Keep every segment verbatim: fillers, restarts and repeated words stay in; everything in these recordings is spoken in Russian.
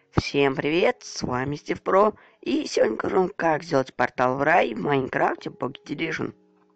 Всем привет, с вами Стив Про, и сегодня покажу вам, как сделать портал в рай в Майнкрафте Pocket Edition.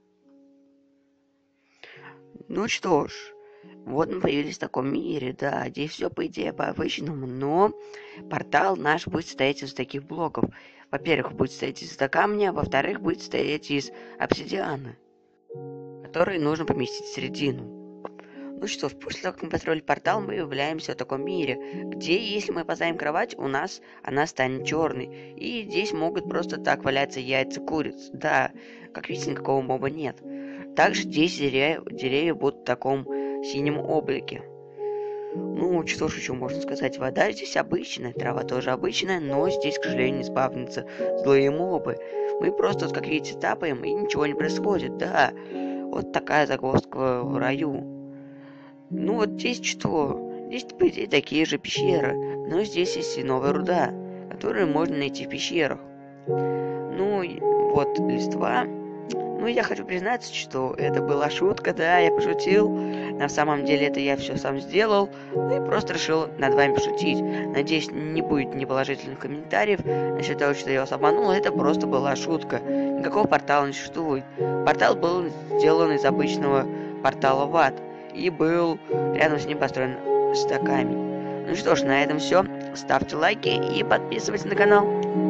Ну что ж, вот мы появились в таком мире, да, здесь все по идее по-обычному, но портал наш будет состоять из таких блоков. Во-первых, будет состоять из камня, во-вторых, будет состоять из обсидиана, который нужно поместить в середину. Ну что ж, после того, как мы построили портал, мы являемся в таком мире, где, если мы поставим кровать, у нас она станет черной. И здесь могут просто так валяться яйца куриц. Да, как видите, никакого моба нет. Также здесь деревья, деревья будут в таком синем облаке. Ну, что ж еще можно сказать, вода здесь обычная, трава тоже обычная, но здесь, к сожалению, не спавнятся злые мобы. Мы просто, как видите, тапаем, и ничего не происходит, да. Вот такая загвоздка в раю. Ну вот здесь что? Здесь, по идее, такие же пещеры, но здесь есть и новая руда, которую можно найти в пещерах. Ну, и вот листва. Ну, я хочу признаться, что это была шутка, да, я пошутил. На самом деле это я все сам сделал, ну и просто решил над вами пошутить. Надеюсь, не будет неположительных комментариев насчет того, что я вас обманул, это просто была шутка. Никакого портала не существует. Портал был сделан из обычного портала в ад и был рядом с ним построен стаками. Ну что ж, на этом все. Ставьте лайки и подписывайтесь на канал.